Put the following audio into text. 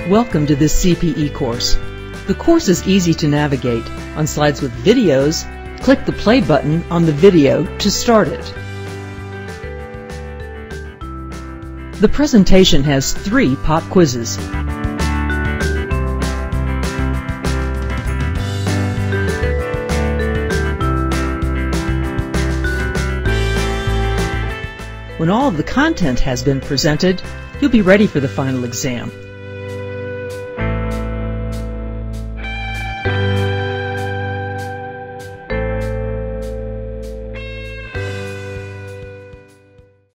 Welcome to this CPE course. The course is easy to navigate. On slides with videos, click the play button on the video to start it. The presentation has 3 pop quizzes. When all of the content has been presented, you'll be ready for the final exam.